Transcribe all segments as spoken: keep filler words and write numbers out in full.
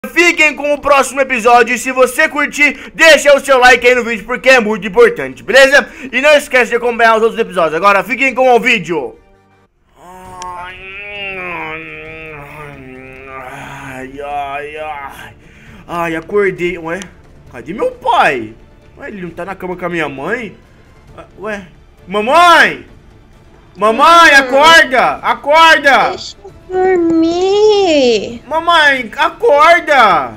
Fiquem com o próximo episódio e se você curtir, deixa o seu like aí no vídeo porque é muito importante, beleza? E não esquece de acompanhar os outros episódios. Agora fiquem com o vídeo. Ai, ai, ai. Ai, acordei. Ué, cadê meu pai? Ué, ele não tá na cama com a minha mãe? Ué, mamãe! Mamãe, acorda! Acorda! Deixa eu dormir. Mamãe, acorda!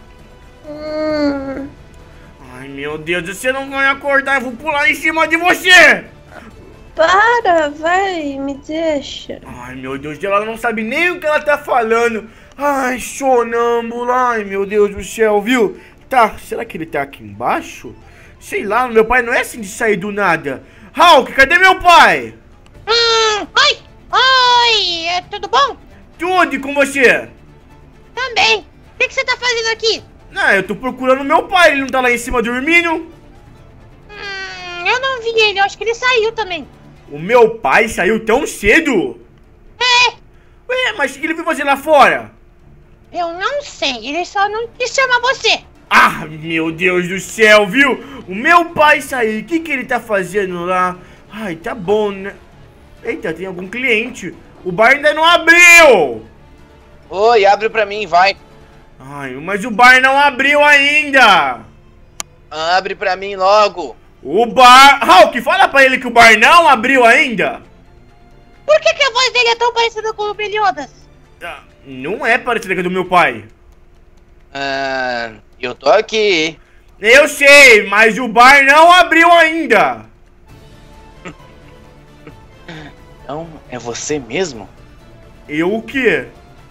Hum. Ai, meu Deus, você não vai acordar, eu vou pular em cima de você! Para, vai, me deixa. Ai, meu Deus, ela não sabe nem o que ela tá falando. Ai, sonâmbula, ai, meu Deus do céu, viu? Tá, será que ele tá aqui embaixo? Sei lá, meu pai não é assim de sair do nada. Hulk, cadê meu pai? Hum, oi, oi, é tudo bom? Tudo, e com você? Também. O que, que você tá fazendo aqui? Ah, eu tô procurando meu pai, ele não tá lá em cima dormindo? Hum, eu não vi ele, eu acho que ele saiu também. O meu pai saiu tão cedo? É, Ué, mas o que ele veio fazer lá fora? eu não sei, ele só não quis chamar você. Ah, meu Deus do céu, viu? O meu pai saiu, o que que ele tá fazendo lá? Ai, tá bom, né? Eita, tem algum cliente. O bar ainda não abriu. Oi, abre pra mim, vai. Ai, mas o bar não abriu ainda. Abre pra mim logo. O bar... Hulk, fala pra ele que o bar não abriu ainda. Por que, que a voz dele é tão parecida com o Meliodas? Ah, não é parecida com a do meu pai. Ah, eu tô aqui. Eu sei, mas o bar não abriu ainda. Então, é você mesmo? Eu o quê?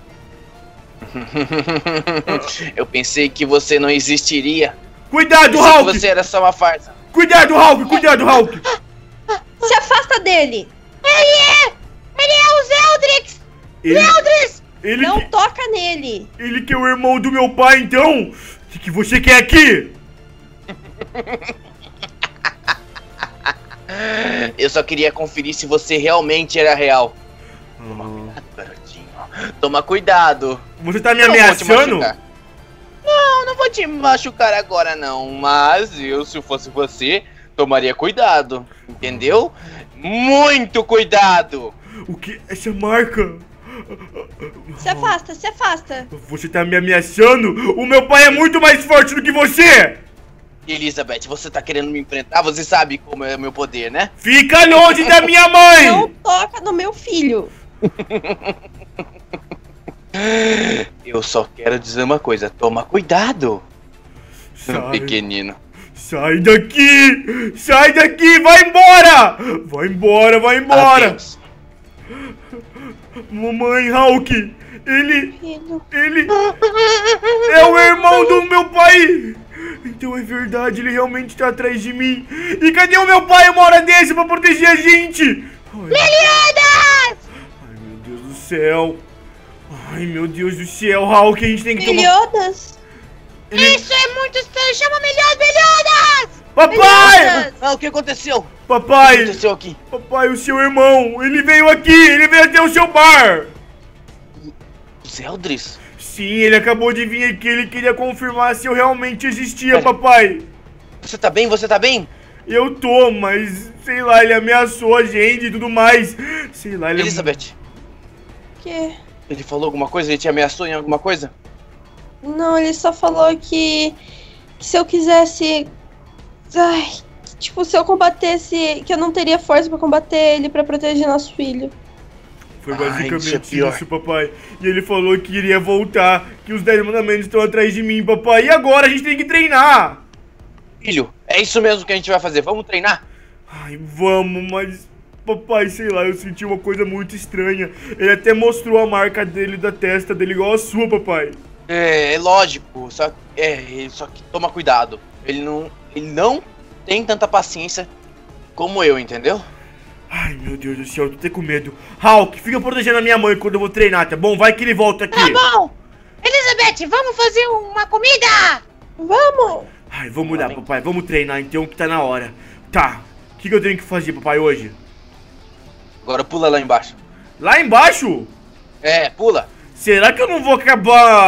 Eu pensei que você não existiria. Cuidado, Pensei que Hulk! você era só uma farsa. Cuidado, Hulk! Cuidado, Hulk! Se afasta dele. Ele é! Ele é o Zeldrix! Ele, Zeldris! ele, Não que, toca nele. ele que é o irmão do meu pai, então? O que, que você quer aqui? Eu só queria conferir se você realmente era real. Toma cuidado, garotinho. Toma cuidado. Você tá me Eu não vou te ameaçando? machucar. Não, não vou te machucar agora não. Mas eu, se fosse você, tomaria cuidado. Entendeu? Muito cuidado. O que? Essa marca? Se afasta, se afasta. Você tá me ameaçando? O meu pai é muito mais forte do que você! Elizabeth, você tá querendo me enfrentar? Você sabe como é o meu poder, né? Fica longe da minha mãe! Não toca no meu filho. Eu só quero dizer uma coisa. Toma cuidado, Sai, pequenino. sai daqui! Sai daqui! Vai embora! Vai embora, vai embora! Adeus. Mamãe, Hulk! Ele... Filho. Ele... é o irmão do meu pai! Então é verdade, ele realmente tá atrás de mim. E cadê o meu pai uma hora desse pra proteger a gente? Ai, Meliodas! ai, meu Deus do céu. Ai, meu Deus do céu, Hulk, a gente tem que tomar... Meliodas. Ele... Isso é muito estranho, chama Meliodas! Meliodas! Papai! Meliodas. Ah, o que aconteceu? O que Papai! aconteceu aqui? Papai, o seu irmão, ele veio aqui, ele veio até o seu bar. Zeldris? Sim, ele acabou de vir aqui, ele queria confirmar se eu realmente existia, Pera. papai. Você tá bem? Você tá bem? Eu tô, mas sei lá, ele ameaçou a gente e tudo mais. Sei lá, ele... Elizabeth, Que? ele falou alguma coisa? Ele te ameaçou em alguma coisa? Não, ele só falou que, que se eu quisesse... Ai, tipo, se eu combatesse... Que eu não teria força pra combater ele, pra proteger nosso filho. Foi Ai, basicamente isso é pior. isso, papai. E ele falou que iria voltar, que os dez mandamentos estão atrás de mim, papai. E agora a gente tem que treinar. Filho, é isso mesmo que a gente vai fazer. Vamos treinar? Ai, vamos, mas... Papai, sei lá, eu senti uma coisa muito estranha. Ele até mostrou a marca dele, da testa dele, igual a sua, papai. É, é lógico. Só, é, ele- só que toma cuidado. Ele não, ele não tem tanta paciência como eu, entendeu? Ai, meu Deus do céu, eu tô até com medo. Hulk, fica protegendo a minha mãe quando eu vou treinar, tá bom? Vai que ele volta aqui. Tá bom! Elizabeth, vamos fazer uma comida! Vamos! Ai, vamos lá, papai, vamos treinar então, que tá na hora. Tá, o que, que eu tenho que fazer, papai, hoje? Agora pula lá embaixo. Lá embaixo? É, pula. Será que eu não vou acabar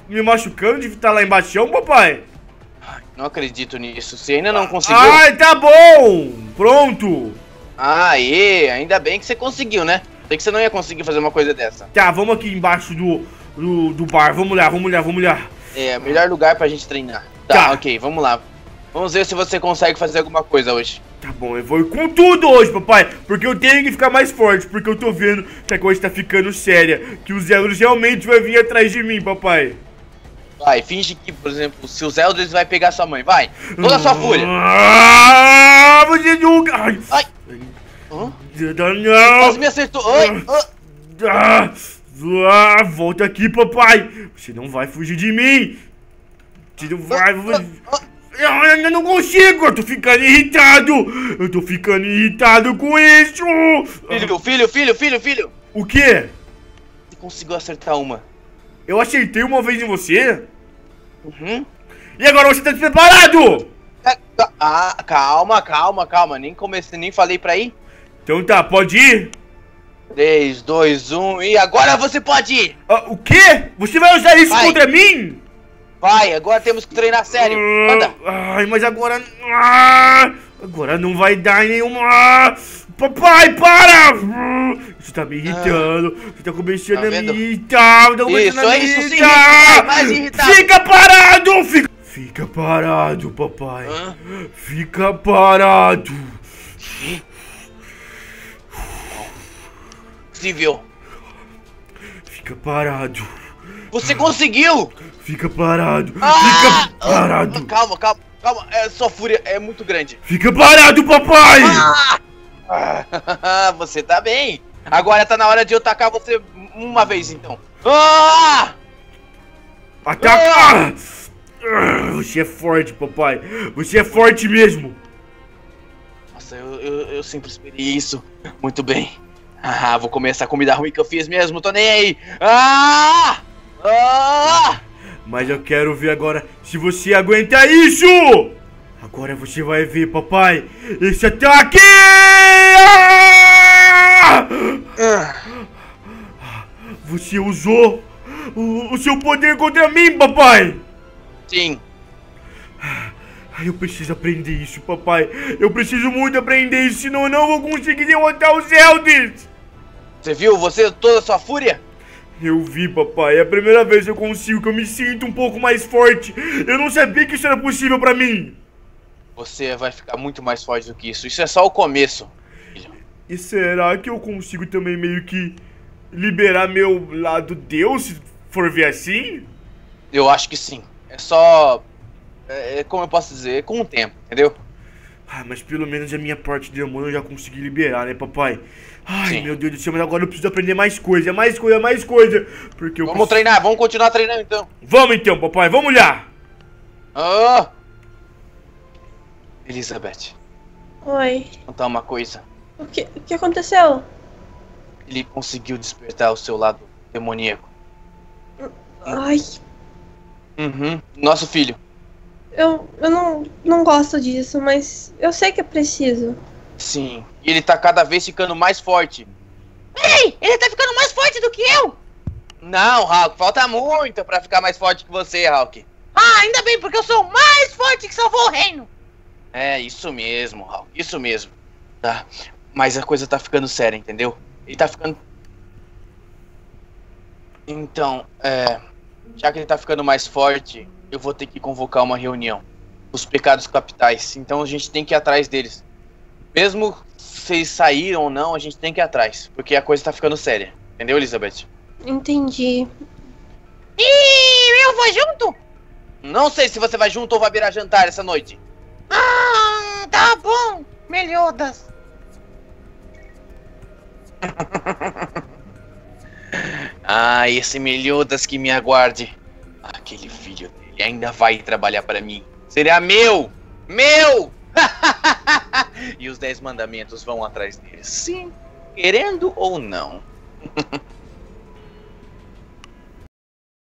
me machucando de estar lá embaixo, papai? Não acredito nisso. Você ainda não conseguiu? Ai, tá bom. Pronto. Aê, ainda bem que você conseguiu, né? Sei que você não ia conseguir fazer uma coisa dessa. Tá, vamos aqui embaixo do, do, do bar. Vamos lá, vamos lá, vamos lá. É, melhor lugar pra gente treinar. Tá, Tá. ok, vamos lá. Vamos ver se você consegue fazer alguma coisa hoje. Tá bom, eu vou ir com tudo hoje, papai. Porque eu tenho que ficar mais forte. Porque eu tô vendo que a coisa tá ficando séria. Que os Elders realmente vai vir atrás de mim, papai. Vai, finge que, por exemplo, se os Elders vai pegar sua mãe. Vai, toda a sua fúria. Ah, você nunca... Ai. Ai. Hã? Não. Quase me acertou. Oi, oi. Ah, ah, volta aqui, papai. Você não vai fugir de mim. Você não vai... Eu, eu não consigo, eu tô ficando irritado. Eu tô ficando irritado com isso. Filho, filho, filho, filho, filho. O quê? Você conseguiu acertar uma. Eu acertei uma vez em você? Uhum. E agora você tá despreparado? Ah, calma, calma, calma. Nem comecei, nem falei pra ir. Então tá, pode ir? três, dois, um e agora você pode ir! Ah, o quê? Você vai usar isso Vai. contra mim? Vai, agora temos que treinar sério. Anda! Ah, ai, mas agora... Ah, agora não vai dar nenhuma... Ah, papai, para! Ah, isso tá me irritando. Você tá começando Tá a vendo? me irritar. Tá começando Isso, a me é isso, sim, irritar. vai mais irritado. Fica parado! Fica... Fica parado, papai. Hã? Fica parado. Possível. Fica parado. Você conseguiu! Fica parado. Ah! Fica parado. Calma, calma, calma. É, sua fúria é muito grande. Fica parado, papai. Ah, você tá bem. Agora tá na hora de eu tacar você uma vez, então. Ah! Ataca! Ah, você é forte, papai. Você é forte mesmo. Nossa, eu, eu, eu sempre esperei isso. Muito bem. Ah, vou comer essa comida ruim que eu fiz mesmo, tô nem aí. Ah! Ah! Mas eu quero ver agora se você aguenta isso! Agora você vai ver, papai. Esse ataque! Ah! Você usou o, o seu poder contra mim, papai! Sim. Eu preciso aprender isso, papai. Eu preciso muito aprender isso, senão eu não vou conseguir derrotar os Elders. Você viu você toda a sua fúria? Eu vi, papai. É a primeira vez que eu consigo, que eu me sinto um pouco mais forte. Eu não sabia que isso era possível pra mim. Você vai ficar muito mais forte do que isso. Isso é só o começo. E será que eu consigo também meio que liberar meu lado Deus, se for ver assim? Eu acho que sim. É só... É, como eu posso dizer? Com o tempo, entendeu? Ah, mas pelo menos a minha parte de demônio eu já consegui liberar, né, papai? Ai, Sim. meu Deus do céu, mas agora eu preciso aprender mais coisa, mais coisa, mais coisa. Porque eu Vamos preciso... treinar, vamos continuar treinando então. Vamos então, papai, vamos lá. Ah! Elizabeth, Oi. vou contar uma coisa. O que, o que aconteceu? Ele conseguiu despertar o seu lado demoníaco. Ai, Uhum. Nosso filho. eu, eu não, não gosto disso, mas eu sei que é preciso. Sim. E ele tá cada vez ficando mais forte. Ei, ele tá ficando mais forte do que eu! Não, Hulk, falta muito pra ficar mais forte que você, Hulk. Ah, ainda bem, porque eu sou o mais forte que salvou o reino! É, isso mesmo, Hulk, isso mesmo. Tá, mas a coisa tá ficando séria, entendeu? Ele tá ficando... Então, é... já que ele tá ficando mais forte, eu vou ter que convocar uma reunião. Os pecados capitais, então a gente tem que ir atrás deles. Mesmo se eles saíram ou não, a gente tem que ir atrás, porque a coisa tá ficando séria. Entendeu, Elizabeth? Entendi. E eu vou junto? Não sei se você vai junto ou vai virar jantar essa noite. Ah, tá bom, Meliodas. Ah, esse Meliodas que me aguarde. Aquele filho dele ainda vai trabalhar para mim. Será meu! Meu! E os dez mandamentos vão atrás dele. Sim, querendo ou não.